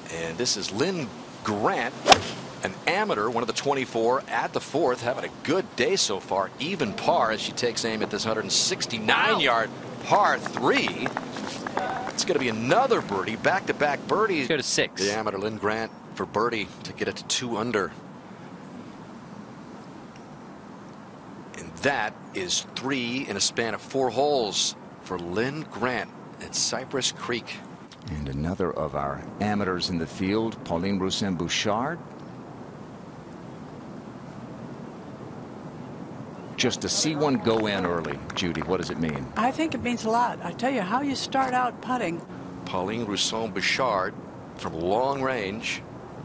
And this is Linn Grant, an amateur, one of the 24 at the fourth, having a good day so far. Even par as she takes aim at this 169-yard par 3. It's going to be another birdie, back-to-back birdies. Go to 6. The amateur Linn Grant for birdie to get it to 2 under. And that is 3 in a span of 4 holes for Linn Grant at Cypress Creek. And another of our amateurs in the field, Pauline Roussin-Bouchard. Just to see one go in early, Judy, what does it mean? I think it means a lot. I tell you, how you start out putting. Pauline Roussin-Bouchard from long range.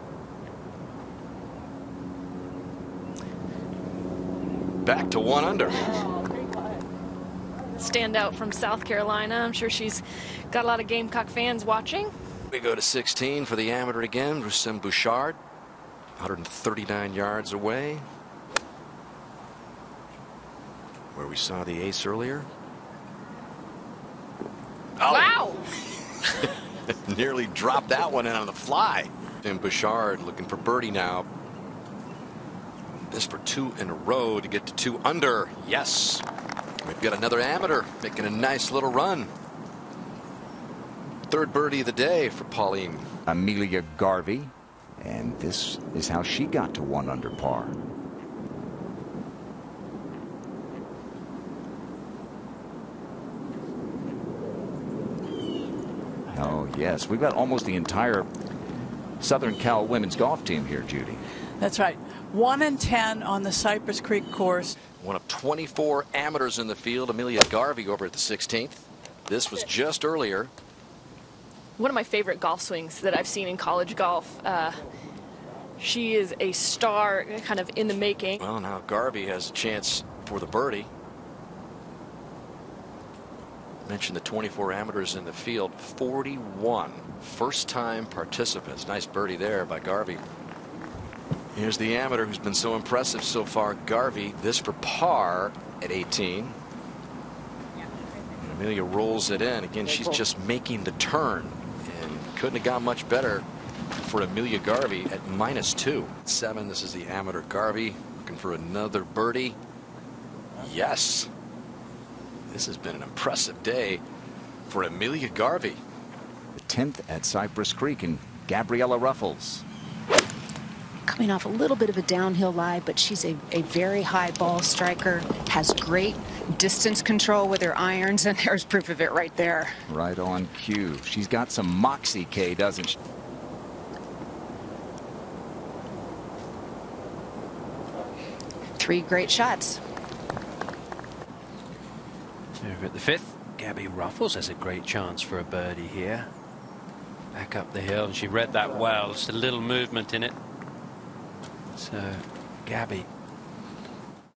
Back to 1 under. Standout from South Carolina. I'm sure she's got a lot of Gamecock fans watching. We go to 16 for the amateur again. Roussin-Bouchard, 139 yards away, where we saw the ace earlier. Oh. Wow! Nearly dropped that one in on the fly. And Bouchard looking for birdie now. This for 2 in a row to get to 2 under. Yes. We've got another amateur making a nice little run. 3rd birdie of the day for Pauline. Amelia Garvey. And this is how she got to 1 under par. Oh, yes. We've got almost the entire Southern Cal women's golf team here, Judy. That's right. 1 and 10 on the Cypress Creek course. One of 24 amateurs in the field. Amelia Garvey over at the 16th. This was just earlier. One of my favorite golf swings that I've seen in college golf. She is a star kind of in the making. Well, now Garvey has a chance for the birdie. Mentioned the 24 amateurs in the field. 41 first-time participants. Nice birdie there by Garvey. Here's the amateur who's been so impressive so far, Garvey. This for par at 18. And Amelia rolls it in. Again, she's just making the turn. And couldn't have gone much better for Amelia Garvey at -2. 7, this is the amateur Garvey looking for another birdie. Yes. This has been an impressive day for Amelia Garvey. The 10th at Cypress Creek, and Gabriela Ruffels. Coming off a little bit of a downhill lie, but she's a very high ball striker, has great distance control with her irons, and there's proof of it right there. Right on cue. She's got some moxie, Kay, doesn't she? Three great shots. Over at the 5th, Gabby Ruffels has a great chance for a birdie here. Back up the hill, and she read that well. Just a little movement in it. So Gabby